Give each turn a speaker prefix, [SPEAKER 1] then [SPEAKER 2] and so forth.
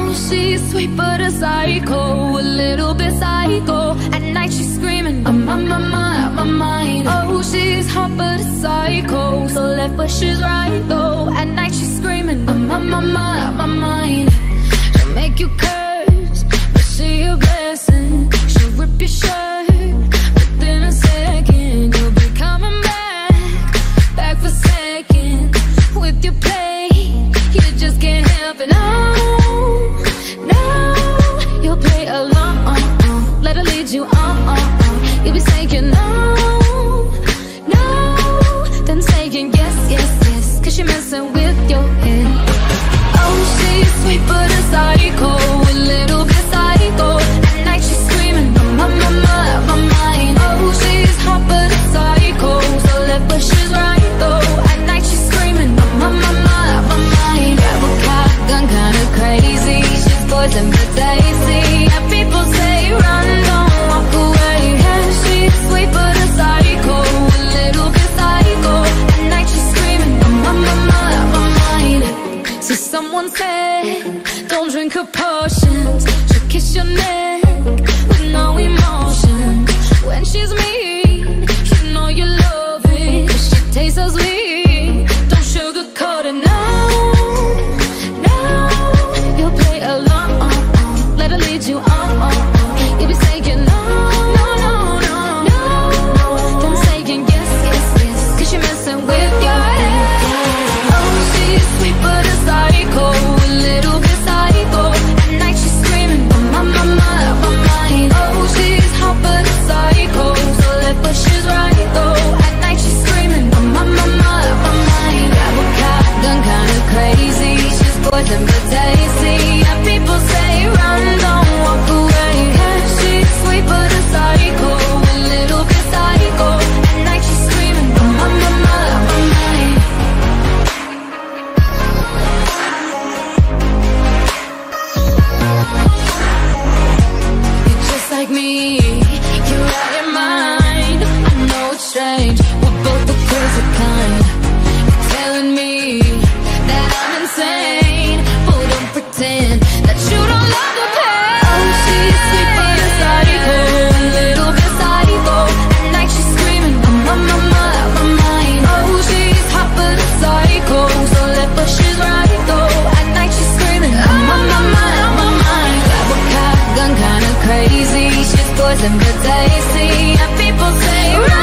[SPEAKER 1] she's sweet but a psycho, a little bit psycho. At night she's screaming, I'm on my mind, on my mind. Oh, she's hot but a psycho, so left but she's right though. At night she's screaming, I'm on my mind, on my mind. She'll make you curse, but she a blessing. She'll rip your shirt within a second. You'll be coming back for seconds. With your play, you just can't help it. No, no, you'll play along. Let her lead you on. You'll be saying no, no, then saying yes, yes, yes, 'cause you're messing with your head. Oh, she's sweet but a psycho, a little bit psycho. At night she's screaming, I'm on my mind, my mind. Oh, she's hot but a psycho, so left but she's right though. At night she's screaming, I'm on my mind, my mind. Grab a cop gun, kinda crazy. She's poison but tasty. And people say run, don't walk away. Yeah, she's sweet but a psycho, a little bit psycho. At night she's screaming, I'm on my mind, my mind. So someone said, don't drink her potions. She'll kiss your neck with no emotion. When she's mean, you know you love it, 'cause she tastes so sweet. Don't sugarcoat it, no, no. You'll play along, let her lead you on. You'll be saying no, no, no, no, no. Then saying yes, yes, yes, 'cause you're messing with your head. Oh, she's sweet but a psycho, a little bit psycho. At night she's screaming, I'm on my mind, my mind. Oh, she's hot but a psycho, so left but she's right though. At night she's screaming, I'm on my mind, my mind. Grab a cop gun, kinda crazy. She's poison but tasty. And people say run, don't walk away. Yeah, she's sweet but a psycho, a little bit psycho. At night she's screaming, I'm on my mind, my mind. You're just like me, you're out your mind. I know it's strange, we're both the crazy kind. You're telling me that I'm insane, but don't pretend that you don't love the pain. Oh, she's sweet but a psycho, a little bit psycho. At night she's screaming, I'm on my mind, my mind. Oh, she's hot but a psycho, so left but she's right though. At night she's screaming, I'm on my mind, my mind. Grab a cop gun, kinda crazy. She's poison but tasty. And people say